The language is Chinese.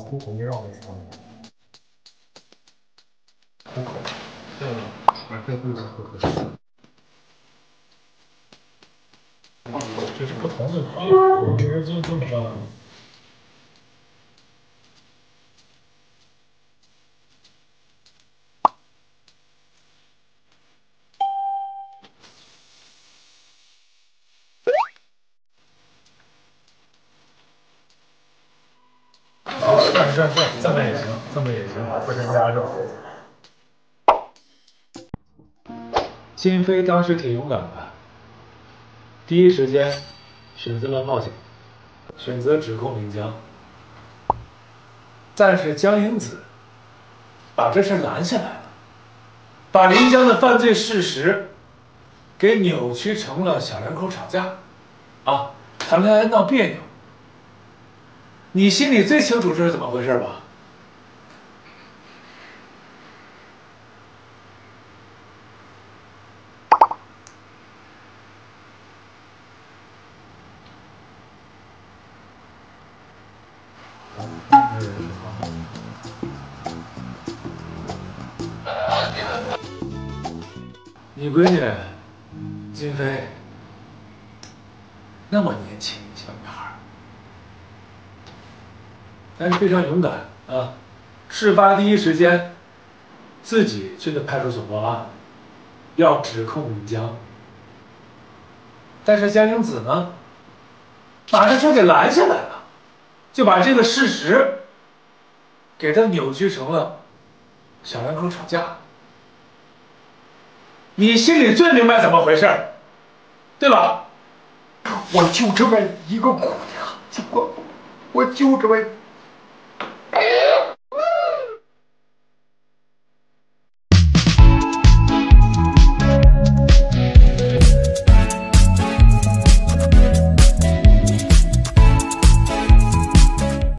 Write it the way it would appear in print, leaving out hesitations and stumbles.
虎口一绕的时候，虎口，这不是虎口。这是不同的区，我觉得就这么着。是，这么也行，这么也行，不成压轴。金飞当时挺勇敢的，第一时间选择了冒险，选择指控林江。但是江英子把这事拦下来了，把林江的犯罪事实给扭曲成了小两口吵架，谈恋爱闹别扭。你心里最清楚这是怎么回事吧？你闺女金飞那么年轻小女孩，但是非常勇敢啊！事发第一时间自己去的派出所报案，要指控林江。但是江英子呢，把这事给拦下来了，就把这个事实给他扭曲成了小两口吵架。你心里最明白怎么回事，对吧？ 我就这么一个姑娘，结果我就这么